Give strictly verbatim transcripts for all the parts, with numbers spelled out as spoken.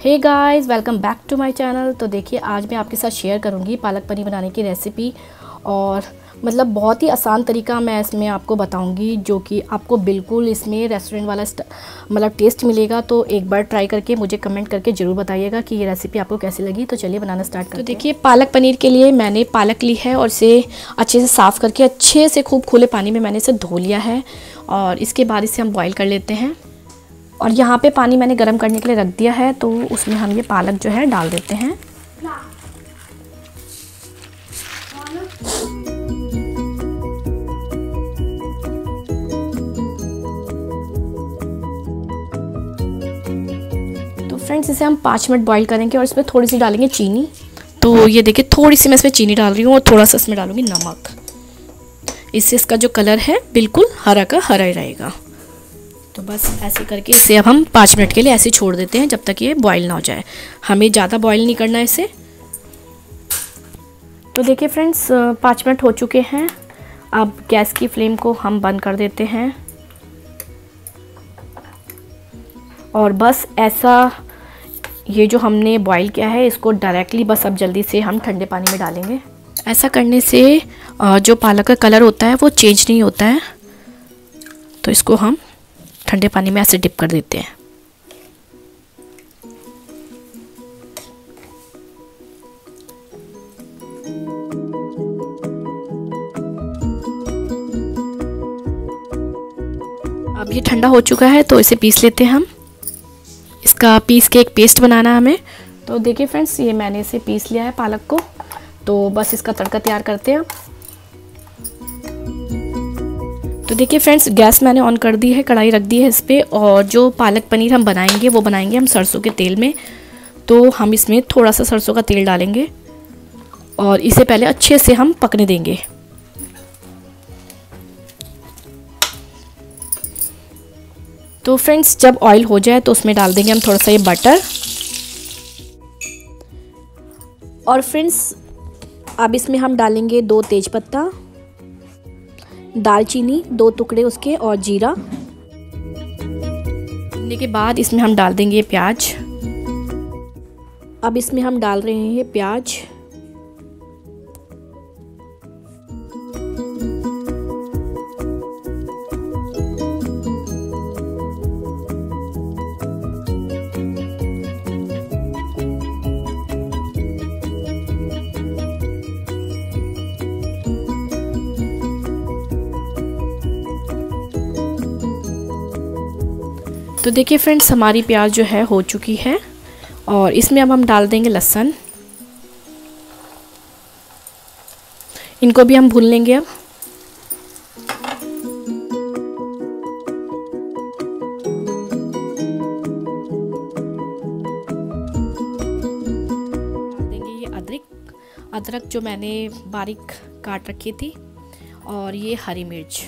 Hey guys, welcome back to my channel. तो देखिए, आज मैं आपके साथ शेयर करूंगी पालक पनीर बनाने की रेसिपी। और मतलब बहुत ही आसान तरीका मैं इसमें आपको बताऊंगी, जो कि आपको बिल्कुल इसमें रेस्टोरेंट वाला मतलब टेस्ट मिलेगा। तो एक बार ट्राई करके मुझे कमेंट करके ज़रूर बताइएगा कि ये रेसिपी आपको कैसी लगी। तो चलिए बनाना स्टार्ट करते हैं। तो देखिए, पालक पनीर के लिए मैंने पालक ली है और इसे अच्छे से साफ़ करके अच्छे से खूब खुले पानी में मैंने इसे धो लिया है। और इसके बाद इसे हम बॉईल कर लेते हैं। और यहाँ पे पानी मैंने गर्म करने के लिए रख दिया है, तो उसमें हम ये पालक जो है डाल देते हैं। तो फ्रेंड्स, इसे हम पाँच मिनट बॉईल करेंगे और इसमें थोड़ी सी डालेंगे चीनी। तो ये देखिए, थोड़ी सी मैं इसमें चीनी डाल रही हूँ और थोड़ा सा इसमें डालूंगी नमक। इससे इसका जो कलर है बिल्कुल हरा का हरा ही रहेगा। तो बस ऐसे करके इसे अब हम पाँच मिनट के लिए ऐसे छोड़ देते हैं, जब तक ये बॉईल ना हो जाए। हमें ज़्यादा बॉईल नहीं करना है इसे। तो देखिए फ्रेंड्स, पाँच मिनट हो चुके हैं। अब गैस की फ्लेम को हम बंद कर देते हैं। और बस ऐसा, ये जो हमने बॉईल किया है इसको डायरेक्टली बस अब जल्दी से हम ठंडे पानी में डालेंगे। ऐसा करने से जो पालक का कलर होता है वो चेंज नहीं होता है। तो इसको हम ठंडे पानी में ऐसे डिप कर देते हैं। अब ये ठंडा हो चुका है, तो इसे पीस लेते हैं हम। इसका पीस के एक पेस्ट बनाना है हमें। तो देखिए फ्रेंड्स, ये मैंने इसे पीस लिया है पालक को। तो बस इसका तड़का तैयार करते हैं। तो देखिए फ्रेंड्स, गैस मैंने ऑन कर दी है, कढ़ाई रख दी है इस पर। और जो पालक पनीर हम बनाएंगे वो बनाएंगे हम सरसों के तेल में। तो हम इसमें थोड़ा सा सरसों का तेल डालेंगे और इसे पहले अच्छे से हम पकने देंगे। तो फ्रेंड्स, जब ऑयल हो जाए तो उसमें डाल देंगे हम थोड़ा सा ये बटर। और फ्रेंड्स, अब इसमें हम डालेंगे दो तेज़पत्ता, दालचीनी दो टुकड़े उसके, और जीरा। डालने के बाद इसमें हम डाल देंगे प्याज। अब इसमें हम डाल रहे हैं प्याज। तो देखिए फ्रेंड्स, हमारी प्याज जो है हो चुकी है। और इसमें अब हम डाल देंगे लहसुन। इनको भी हम भून लेंगे अब। डाल देंगे ये अदरक अदरक जो मैंने बारीक काट रखी थी, और ये हरी मिर्च।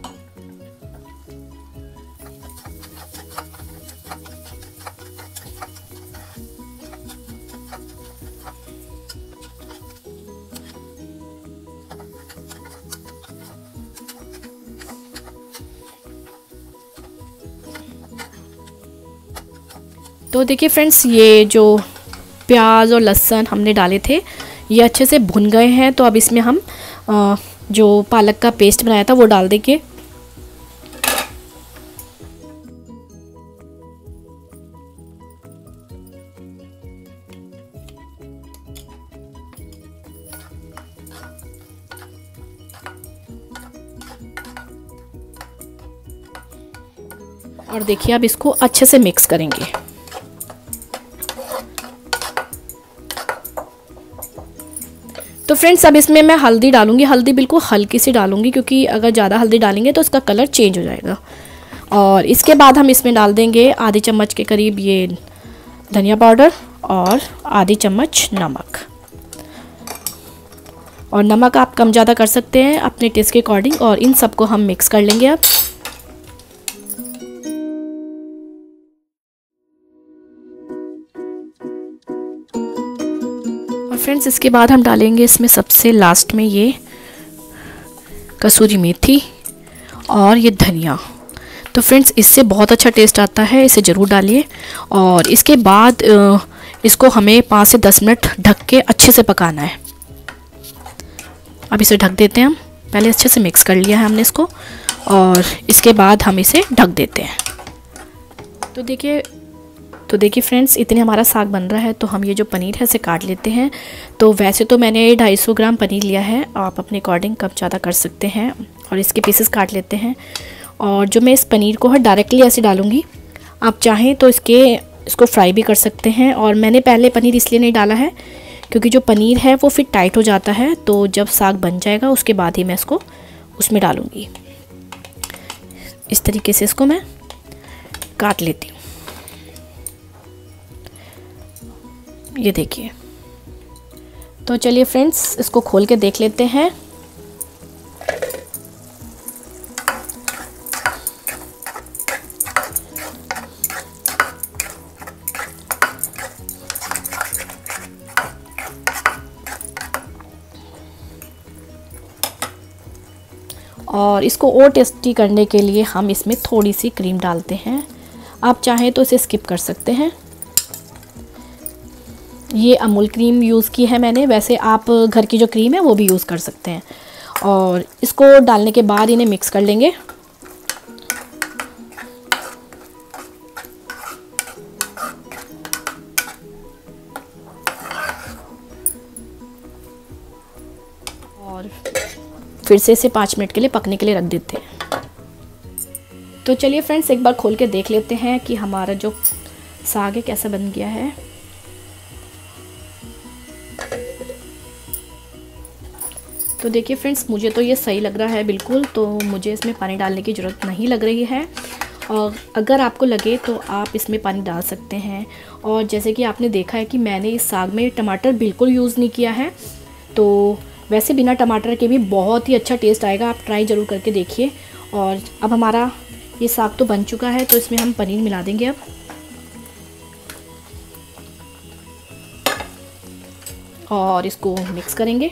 तो देखिए फ्रेंड्स, ये जो प्याज और लहसुन हमने डाले थे ये अच्छे से भुन गए हैं। तो अब इसमें हम जो पालक का पेस्ट बनाया था वो डाल देंगे। और देखिए, अब इसको अच्छे से मिक्स करेंगे। तो फ्रेंड्स, अब इसमें मैं हल्दी डालूंगी। हल्दी बिल्कुल हल्की सी डालूंगी, क्योंकि अगर ज़्यादा हल्दी डालेंगे तो इसका कलर चेंज हो जाएगा। और इसके बाद हम इसमें डाल देंगे आधी चम्मच के करीब ये धनिया पाउडर और आधी चम्मच नमक। और नमक आप कम ज़्यादा कर सकते हैं अपने टेस्ट के अकॉर्डिंग। और इन सबको हम मिक्स कर लेंगे अब। फ्रेंड्स, इसके बाद हम डालेंगे इसमें सबसे लास्ट में ये कसूरी मेथी और ये धनिया। तो फ्रेंड्स इससे बहुत अच्छा टेस्ट आता है, इसे ज़रूर डालिए। और इसके बाद इसको हमें पाँच से दस मिनट ढक के अच्छे से पकाना है। अब इसे ढक देते हैं हम। पहले अच्छे से मिक्स कर लिया है हमने इसको, और इसके बाद हम इसे ढक देते हैं। तो देखिए तो देखिए फ्रेंड्स, इतने हमारा साग बन रहा है। तो हम ये जो पनीर है इसे काट लेते हैं। तो वैसे तो मैंने ढाई सौ ग्राम पनीर लिया है, आप अपने अकॉर्डिंग कम ज़्यादा कर सकते हैं। और इसके पीसेस काट लेते हैं। और जो मैं इस पनीर को है डायरेक्टली ऐसे डालूँगी। आप चाहें तो इसके इसको फ्राई भी कर सकते हैं। और मैंने पहले पनीर इसलिए नहीं डाला है क्योंकि जो पनीर है वो फिर टाइट हो जाता है। तो जब साग बन जाएगा उसके बाद ही मैं इसको उसमें डालूँगी। इस तरीके से इसको मैं काट लेती हूँ। ये देखिए। तो चलिए फ्रेंड्स, इसको खोल के देख लेते हैं। और इसको और टेस्टी करने के लिए हम इसमें थोड़ी सी क्रीम डालते हैं। आप चाहें तो इसे स्किप कर सकते हैं। ये अमूल क्रीम यूज़ की है मैंने, वैसे आप घर की जो क्रीम है वो भी यूज़ कर सकते हैं। और इसको डालने के बाद इन्हें मिक्स कर लेंगे। और फिर से इसे पाँच मिनट के लिए पकने के लिए रख देते हैं। तो चलिए फ्रेंड्स, एक बार खोल के देख लेते हैं कि हमारा जो साग है कैसा बन गया है। तो देखिए फ्रेंड्स, मुझे तो ये सही लग रहा है बिल्कुल। तो मुझे इसमें पानी डालने की ज़रूरत नहीं लग रही है। और अगर आपको लगे तो आप इसमें पानी डाल सकते हैं। और जैसे कि आपने देखा है कि मैंने इस साग में टमाटर बिल्कुल यूज़ नहीं किया है। तो वैसे बिना टमाटर के भी बहुत ही अच्छा टेस्ट आएगा, आप ट्राई ज़रूर करके देखिए। और अब हमारा ये साग तो बन चुका है, तो इसमें हम पनीर मिला देंगे अब। और इसको मिक्स करेंगे।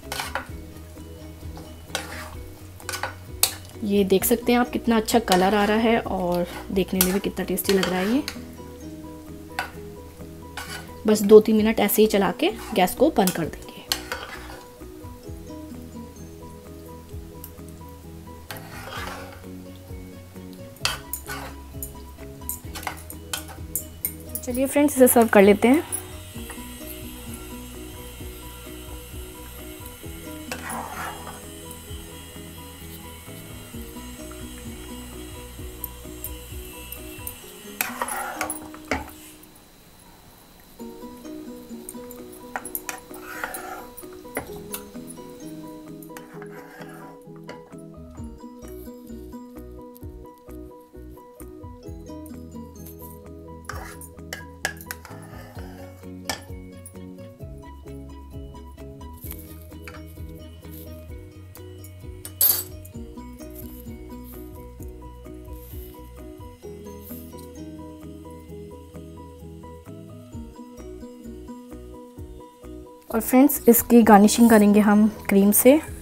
ये देख सकते हैं आप कितना अच्छा कलर आ रहा है और देखने में भी कितना टेस्टी लग रहा है ये। बस दो तीन मिनट ऐसे ही चला के गैस को बंद कर देंगे। चलिए फ्रेंड्स, इसे सर्व कर लेते हैं। और फ्रेंड्स, इसकी गार्निशिंग करेंगे हम क्रीम से।